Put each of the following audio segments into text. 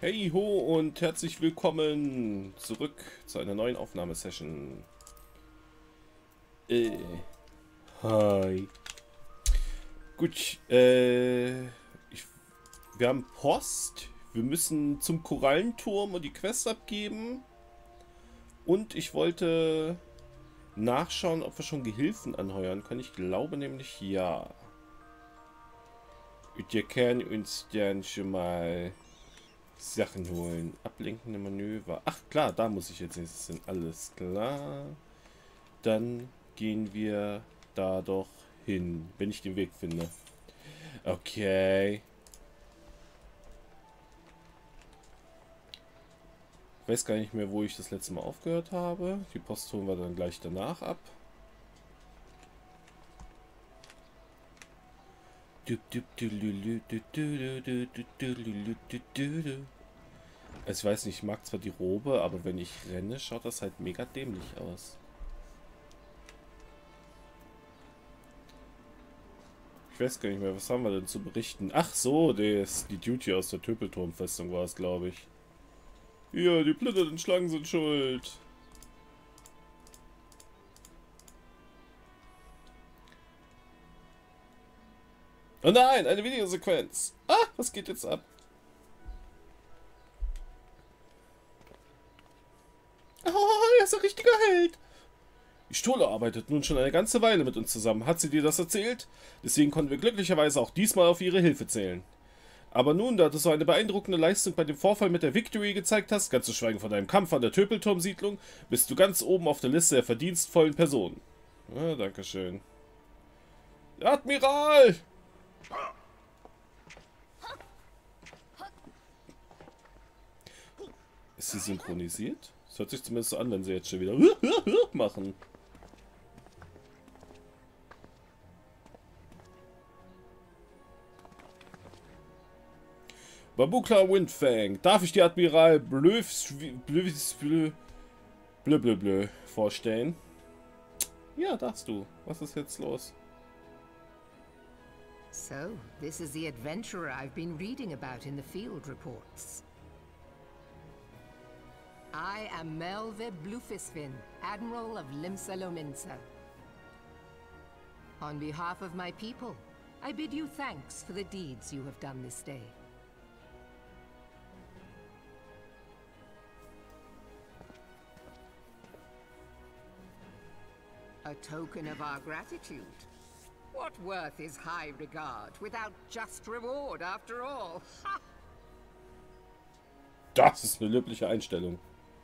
Hey ho und herzlich willkommen zurück zu einer neuen Aufnahmesession. Hi. Gut, wir haben Post. Wir müssen zum Korallenturm und die Quest abgeben. Und ich wollte nachschauen, ob wir schon Gehilfen anheuern können. Ich glaube nämlich ja. Und wir können uns dann schon mal Sachen holen. Ablenkende Manöver. Ach klar, da muss ich jetzt nächstes hin. Alles klar. Dann gehen wir da doch hin, wenn ich den Weg finde. Okay. Ich weiß gar nicht mehr, wo ich das letzte Mal aufgehört habe. Die Post holen wir dann gleich danach ab. Also ich weiß nicht, ich mag zwar die Robe, aber wenn ich renne, schaut das halt mega dämlich aus. Ich weiß gar nicht mehr, was haben wir denn zu berichten? Ach so, die Duty aus der Töpelturmfestung war es, glaube ich. Ja, die plündernden Schlangen sind schuld. Oh nein, eine Videosequenz. Ah, was geht jetzt ab? Oh, er ist ein richtiger Held. Die Stola arbeitet nun schon eine ganze Weile mit uns zusammen. Hat sie dir das erzählt? Deswegen konnten wir glücklicherweise auch diesmal auf ihre Hilfe zählen. Aber nun, da du so eine beeindruckende Leistung bei dem Vorfall mit der Victory gezeigt hast, ganz zu schweigen von deinem Kampf an der Töpelturmsiedlung, bist du ganz oben auf der Liste der verdienstvollen Personen. Ah, dankeschön. Admiral! Ist sie synchronisiert? Das hört sich zumindest so an, wenn sie jetzt schon wieder machen. Babukla Windfang, darf ich dir Admiral Blö vorstellen? Ja, darfst du. Was ist jetzt los? So, this is the adventurer I've been reading about in the field reports. I am Melve Blufisvin, Admiral of Limsa Lominsa. On behalf of my people, I bid you thanks for the deeds you have done this day. A token of our gratitude. What worth is high regard without just reward after all? Ha! Das ist eine löbliche Einstellung.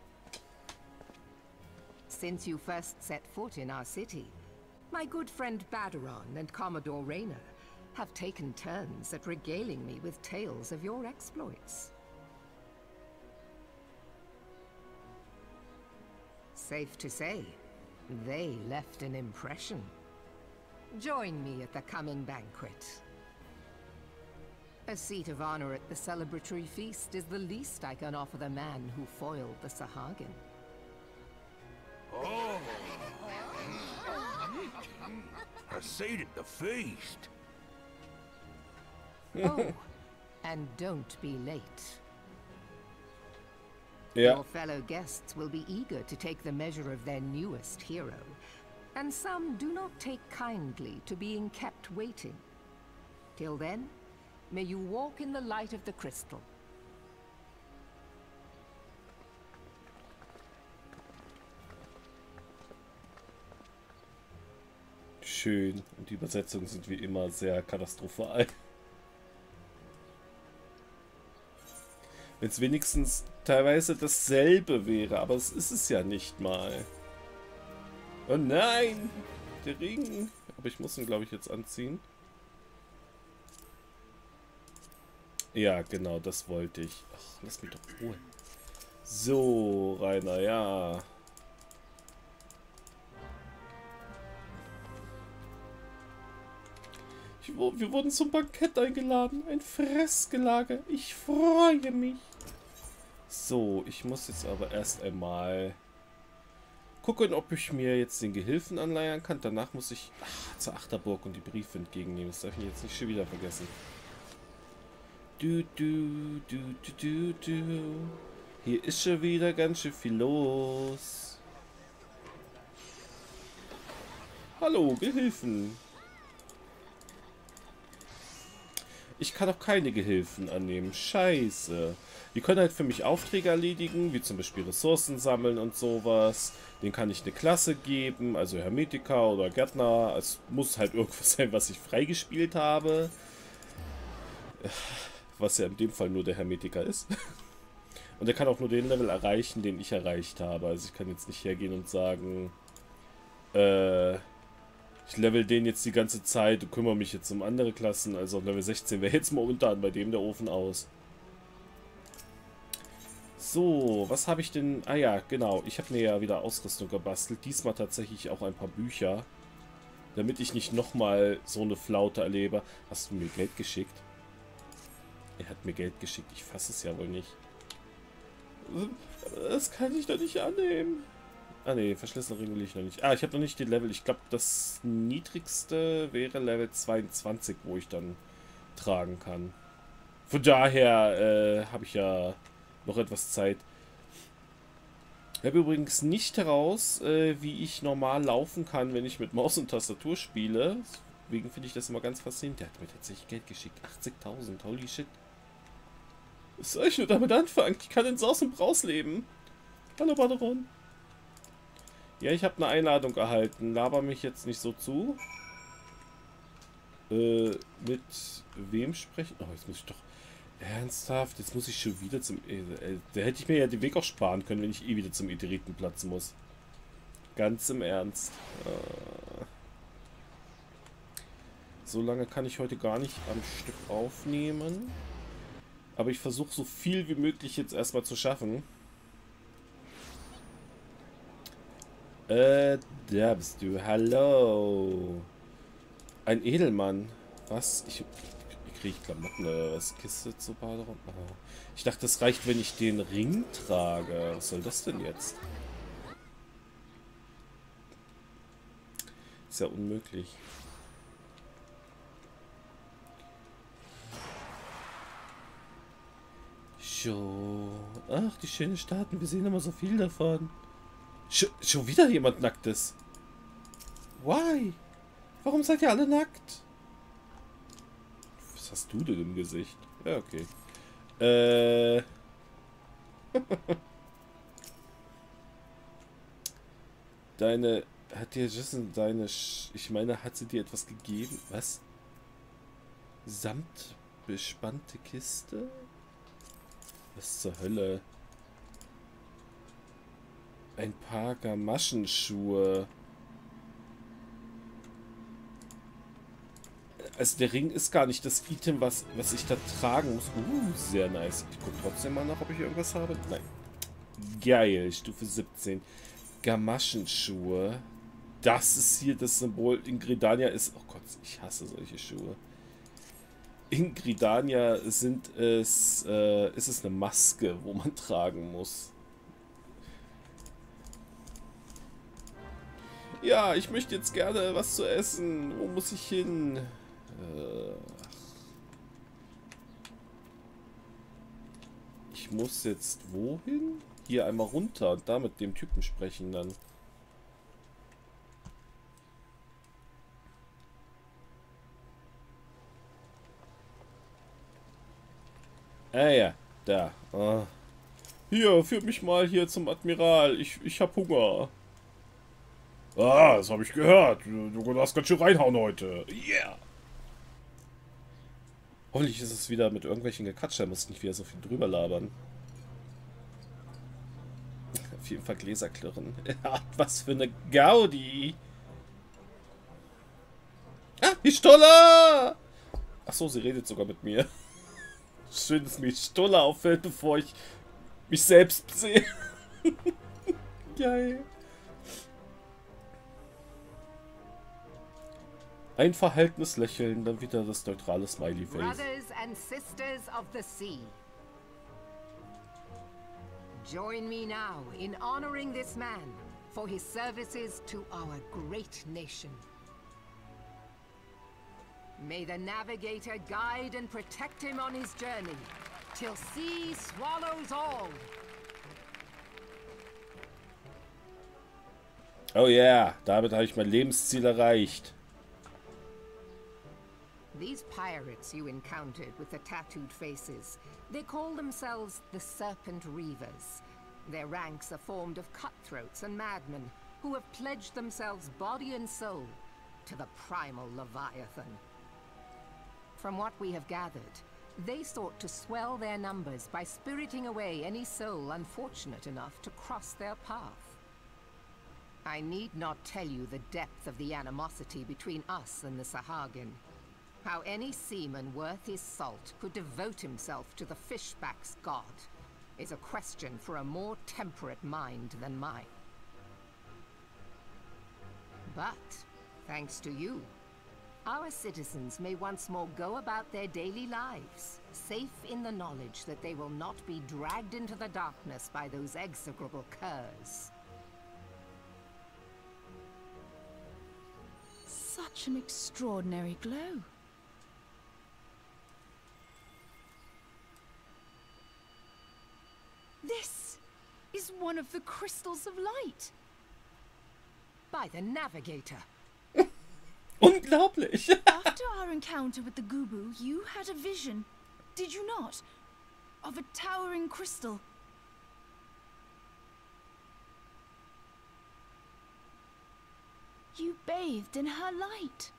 Since you first set foot in our city, my good friend Baderon and Commodore Rayner have taken turns at regaling me with tales of your exploits. Safe to say, they left an impression. Join me at the coming banquet. A seat of honor at the celebratory feast is the least I can offer the man who foiled the Sahagin. Oh! A seat at the feast! Oh, and don't be late. Ja. Your fellow guests will be eager to take the measure of their newest hero, and some do not take kindly to being kept waiting. Till then, may you walk in the light of the crystal. Schön. Und die Übersetzungen sind wie immer sehr katastrophal. Wenn es wenigstens teilweise dasselbe wäre, aber es ist es ja nicht mal. Oh nein! Der Ring! Aber ich muss ihn, glaube ich, jetzt anziehen. Ja, genau, das wollte ich. Ach, lass mich doch holen. So, Rainer, ja. Wir wurden zum Bankett eingeladen. Ein Fressgelage. Ich freue mich. So, ich muss jetzt aber erst einmal gucken, ob ich mir jetzt den Gehilfen anleiern kann. Danach muss ich zur Achterburg und die Briefe entgegennehmen. Das darf ich jetzt nicht schon wieder vergessen. Du, du, du, du, du, du. Hier ist schon wieder ganz schön viel los. Hallo, Gehilfen. Ich kann auch keine Gehilfen annehmen. Scheiße. Die können halt für mich Aufträge erledigen, wie zum Beispiel Ressourcen sammeln und sowas. Den kann ich eine Klasse geben, also Hermetiker oder Gärtner. Es muss halt irgendwas sein, was ich freigespielt habe. Was ja in dem Fall nur der Hermetiker ist. Und er kann auch nur den Level erreichen, den ich erreicht habe. Also ich kann jetzt nicht hergehen und sagen, ich level den jetzt die ganze Zeit und kümmere mich jetzt um andere Klassen. Also auf Level 16 wäre jetzt momentan bei dem der Ofen aus. So, was habe ich denn? Ah ja, genau. Ich habe mir ja wieder Ausrüstung gebastelt. Diesmal tatsächlich auch ein paar Bücher. Damit ich nicht nochmal so eine Flaute erlebe. Hast du mir Geld geschickt? Er hat mir Geld geschickt. Ich fasse es ja wohl nicht. Das kann ich doch nicht annehmen. Ah ne, Verschlüsselung will ich noch nicht. Ah, ich habe noch nicht die Level. Ich glaube, das niedrigste wäre Level 22, wo ich dann tragen kann. Von daher habe ich ja noch etwas Zeit. Ich habe übrigens nicht heraus, wie ich normal laufen kann, wenn ich mit Maus und Tastatur spiele. Deswegen finde ich das immer ganz faszinierend. Der hat mir tatsächlich Geld geschickt. 80.000, holy shit. Was soll ich nur damit anfangen? Ich kann in Saus und Braus leben. Hallo Baderon. Ja, ich habe eine Einladung erhalten. Laber mich jetzt nicht so zu. Mit wem sprechen? Oh, jetzt muss ich doch... Ernsthaft? Jetzt muss ich schon wieder zum... Da hätte ich mir ja den Weg auch sparen können, wenn ich eh wieder zum Iteritenplatz muss. Ganz im Ernst. So lange kann ich heute gar nicht am Stück aufnehmen. Aber ich versuche so viel wie möglich jetzt erstmal zu schaffen. Da bist du. Hallo. Ein Edelmann. Was? Ich kriege Klamotten oder was? Kiste zu Baderon? Oh. Ich dachte, das reicht, wenn ich den Ring trage. Was soll das denn jetzt? Ist ja unmöglich. So. Ach, die schönen Staaten. Wir sehen immer so viel davon. Schon wieder jemand Nacktes. Why? Warum seid ihr alle nackt? Was hast du denn im Gesicht? Ja, okay. Deine... Hat dir Jason deine... Ich meine, hat sie dir etwas gegeben? Was? Samtbespannte Kiste? Was zur Hölle? Ein paar Gamaschenschuhe. Also der Ring ist gar nicht das Item, was ich da tragen muss. Sehr nice. Ich gucke trotzdem mal nach, ob ich irgendwas habe. Nein. Geil, Stufe 17. Gamaschenschuhe. Das ist hier das Symbol. In Gridania ist... Oh Gott, ich hasse solche Schuhe. In Gridania ist es eine Maske, wo man tragen muss. Ja, ich möchte jetzt gerne was zu essen. Wo muss ich hin? Ich muss jetzt wohin? Hier einmal runter und da mit dem Typen sprechen dann. Ah ja, da. Ah. Hier, führt mich mal hier zum Admiral. Ich hab Hunger. Ah, das habe ich gehört. Du darfst ganz schön reinhauen heute. Yeah. Hoffentlich ist es wieder mit irgendwelchen Gekatscher. Muss nicht wieder so viel drüber labern. Auf jeden Fall Gläser klirren. Ja, was für eine Gaudi. Ah, die Stoller! Achso, sie redet sogar mit mir. Schön, dass mir Stoller auffällt, bevor ich mich selbst sehe. Geil. Ein verhaltenes Lächeln, dann wieder das neutrale Smiley-Face. Brothers and sisters of the sea. Join me now in honoring this man for his services to our great nation. May the navigator guide and protect him on his journey, till sea swallows all. Oh ja, damit habe ich mein Lebensziel erreicht. These pirates you encountered with the tattooed faces, they call themselves the Serpent Reavers. Their ranks are formed of cutthroats and madmen who have pledged themselves body and soul to the primal Leviathan. From what we have gathered, they sought to swell their numbers by spiriting away any soul unfortunate enough to cross their path. I need not tell you the depth of the animosity between us and the Sahagin. How any seaman worth his salt could devote himself to the Fishback's god is a question for a more temperate mind than mine. But, thanks to you, our citizens may once more go about their daily lives, safe in the knowledge that they will not be dragged into the darkness by those execrable curs. Such an extraordinary glow. This is one of the crystals of light. By the navigator. Unglaublich! After our encounter with the Gubu, you had a vision, did you not? Of a towering crystal. You bathed in her light.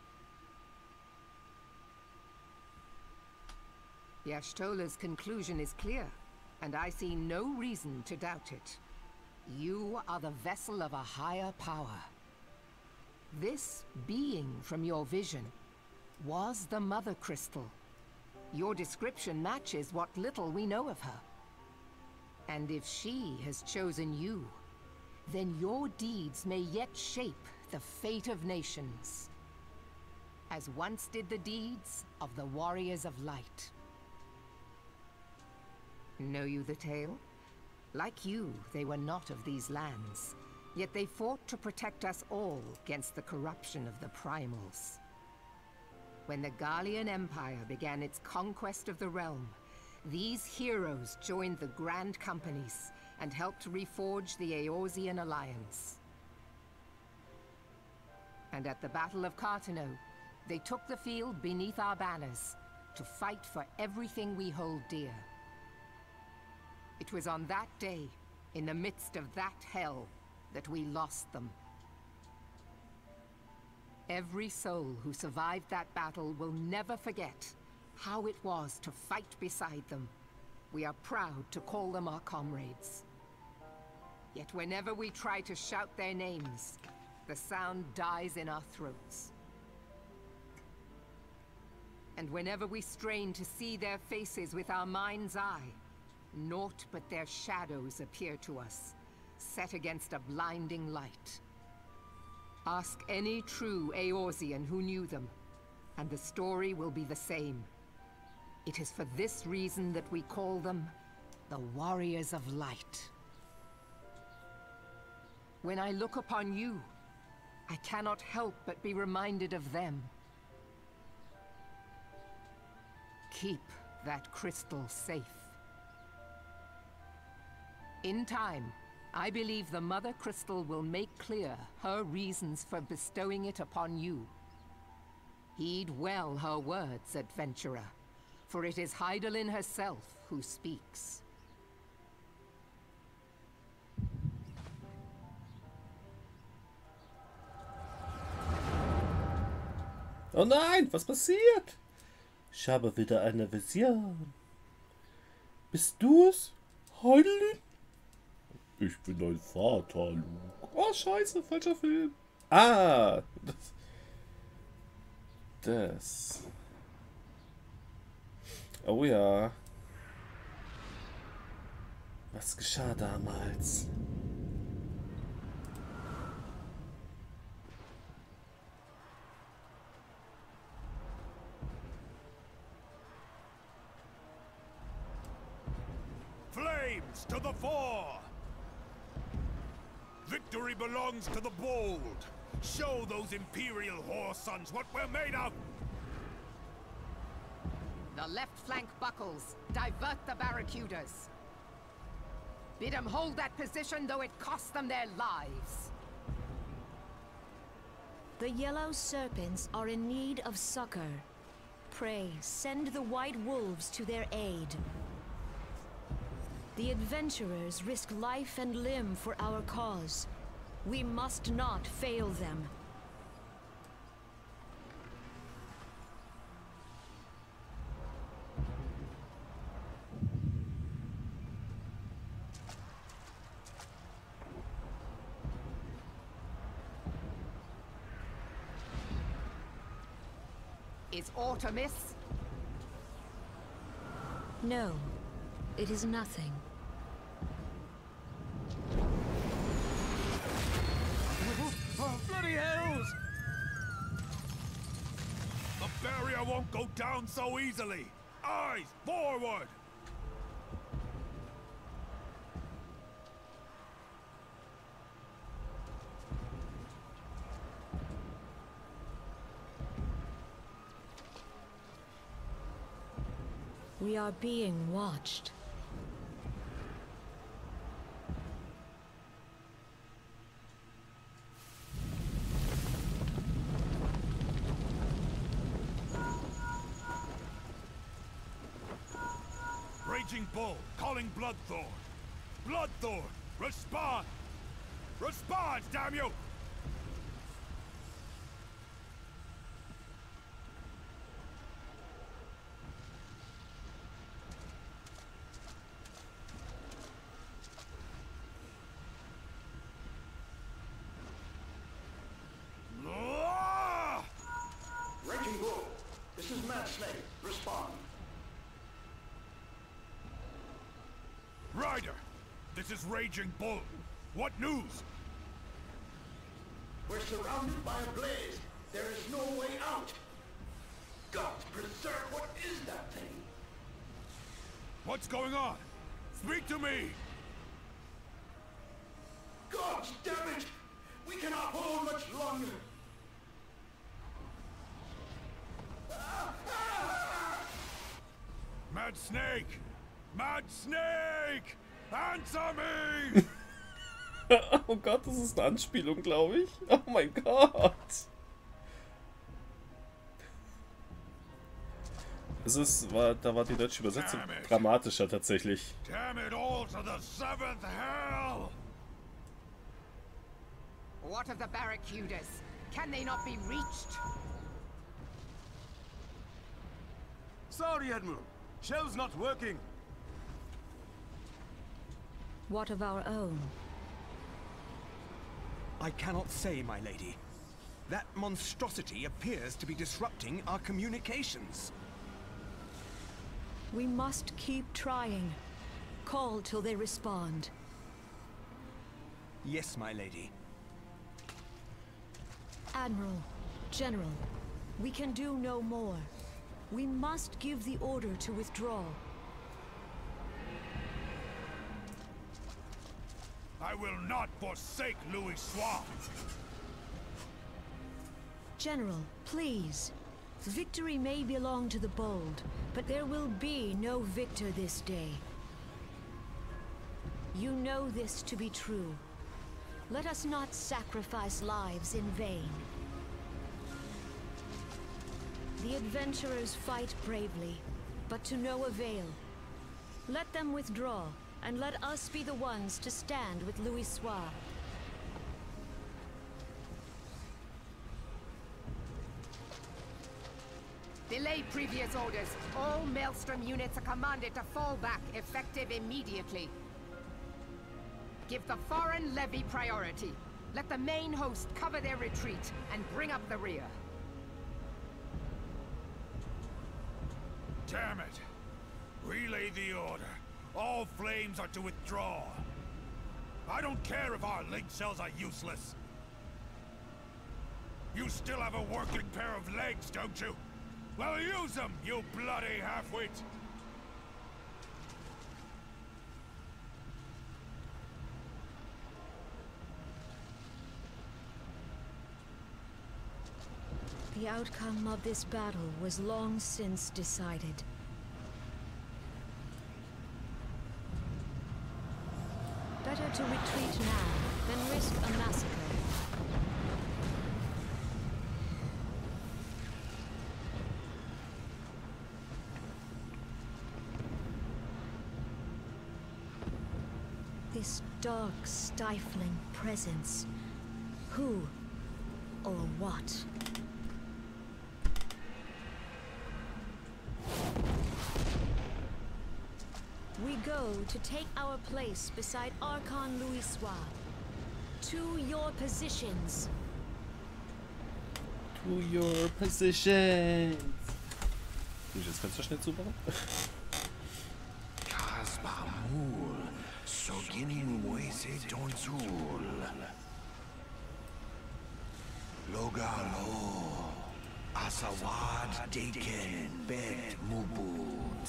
Y'shtola's conclusion is clear, and I see no reason to doubt it. You are the vessel of a higher power. This being from your vision was the Mother Crystal. Your description matches what little we know of her. And if she has chosen you, then your deeds may yet shape the fate of nations, as once did the deeds of the Warriors of Light. Know you the tale? Like you, they were not of these lands, yet they fought to protect us all against the corruption of the Primals. When the Garlean Empire began its conquest of the realm, these heroes joined the Grand Companies and helped reforge the Eorzean Alliance. And at the Battle of Carteneau, they took the field beneath our banners to fight for everything we hold dear. It was on that day, in the midst of that hell, that we lost them. Every soul who survived that battle will never forget how it was to fight beside them. We are proud to call them our comrades. Yet whenever we try to shout their names, the sound dies in our throats. And whenever we strain to see their faces with our mind's eye, naught but their shadows appear to us, set against a blinding light. Ask any true Eorzean who knew them, and the story will be the same. It is for this reason that we call them the Warriors of Light. When I look upon you, I cannot help but be reminded of them. Keep that crystal safe. In time, I believe the Mother Crystal will make clear her reasons for bestowing it upon you. Heed well her words, adventurer, for it is Hydaelyn herself who speaks. Oh nein, was passiert? Ich habe wieder eine Vision. Bist du's, Hydaelyn? Ich bin dein Vater, Luke. Oh, scheiße, falscher Film. Ah, das. Oh ja. Was geschah damals? Flames to the fore! Victory belongs to the bold. Show those Imperial whore sons what we're made of! the left flank buckles. Divert the barracudas. Bid them hold that position, though it cost them their lives. The Yellow Serpents are in need of succor. Pray, send the White Wolves to their aid. The adventurers risk life and limb for our cause. We must not fail them. Is aught amiss? No, it is nothing. Oh, bloody hells! The barrier won't go down so easily! Eyes forward! We are being watched. Raging Bull, calling Bloodthorn. Bloodthorn, respond! Respond, damn you! Raging Bull, this is Mad Snake. Respond. Ryder, this is Raging Bull. What news? We're surrounded by a blaze. There is no way out. God preserve, what is that thing? What's going on? Speak to me! God damn it! We cannot hold much longer. Mad Snake! Mad Snake! Answer me! Oh Gott, das ist eine Anspielung, glaube ich. Oh mein Gott. Da war die deutsche Übersetzung dramatischer tatsächlich. Damn it all to the seventh hell! What of the barracudas? Can they not be reached? Sorry, Admiral. Shell's not working. What of our own? I cannot say, my lady. That monstrosity appears to be disrupting our communications. We must keep trying. Call till they respond. Yes, my lady. Admiral, General, we can do no more. We must give the order to withdraw. I will not forsake Louis Soir. General, please. Victory may belong to the bold, but there will be no victor this day. You know this to be true. Let us not sacrifice lives in vain. The adventurers fight bravely, but to no avail. Let them withdraw, and let us be the ones to stand with Louis Soir. Delay previous orders. All Maelstrom units are commanded to fall back, effective immediately. Give the foreign levy priority. Let the main host cover their retreat and bring up the rear. Damn it! Relay the order. All flames are to withdraw. I don't care if our link cells are useless. You still have a working pair of legs, don't you? Well, use them, you bloody half-wit! The outcome of this battle was long since decided. Better to retreat now than risk a massacre. This dark, stifling presence. Who or what? We go to take our place beside Archon Louisoix. To your positions. To your positions. Muss ich das Fenster schnell zubauen? Kasbamul, Sogin Wese Tonsul. Logalo, Asawad Deken Bet Mubut.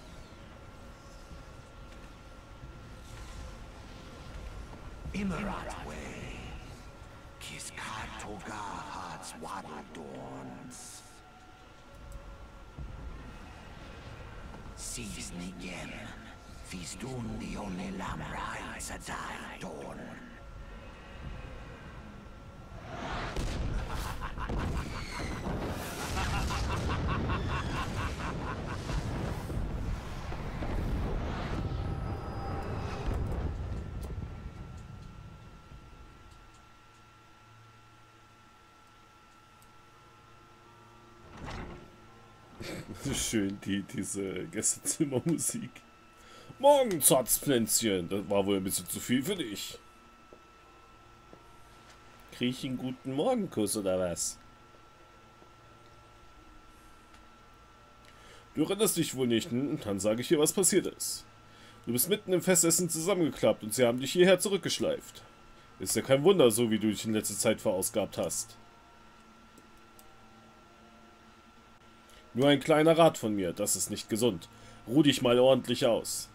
Immerat Way, Kiskat Toga Hats Wadadorns. Sees Nigem, Fistun the only Lamrai Sadai Dorn. Schön, diese Gästezimmermusik. Morgen, Zatzpflänzchen. Das war wohl ein bisschen zu viel für dich. Krieg ich einen guten Morgenkuss oder was? Du erinnerst dich wohl nicht, dann sage ich dir, was passiert ist. Du bist mitten im Festessen zusammengeklappt und sie haben dich hierher zurückgeschleift. Ist ja kein Wunder, so wie du dich in letzter Zeit verausgabt hast. Nur ein kleiner Rat von mir, das ist nicht gesund. Ruh dich mal ordentlich aus.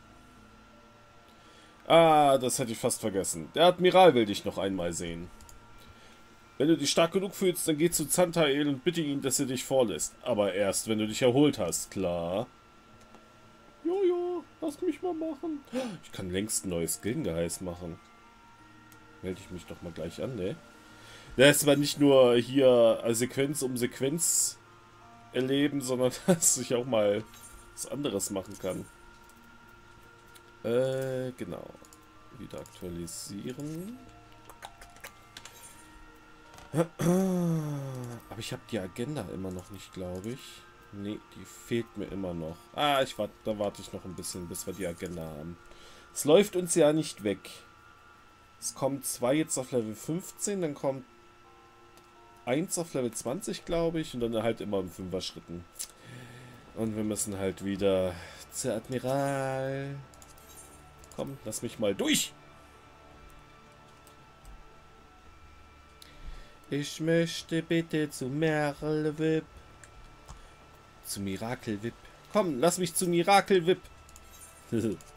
Ah, das hätte ich fast vergessen. Der Admiral will dich noch einmal sehen. Wenn du dich stark genug fühlst, dann geh zu Zantael und bitte ihn, dass er dich vorlässt. Aber erst, wenn du dich erholt hast, klar? Jojo, lass mich mal machen. Ich kann längst ein neues Gilgengeheiß machen. Melde ich mich doch mal gleich an, ne? Das war nicht nur hier Sequenz um Sequenz erleben, sondern dass ich auch mal was anderes machen kann. Genau. Wieder aktualisieren. Aber ich habe die Agenda immer noch nicht, glaube ich. Nee, die fehlt mir immer noch. Ah, da warte ich noch ein bisschen, bis wir die Agenda haben. Es läuft uns ja nicht weg. Es kommen 2 jetzt auf Level 15, dann kommt 1 auf Level 20, glaube ich, und dann halt immer im 5er Schritten. Und wir müssen halt wieder zur Admiral. Komm, lass mich mal durch. Ich möchte bitte zu Merlwip. Zu Mirakelwip. Komm, lass mich zu Mirakelwip.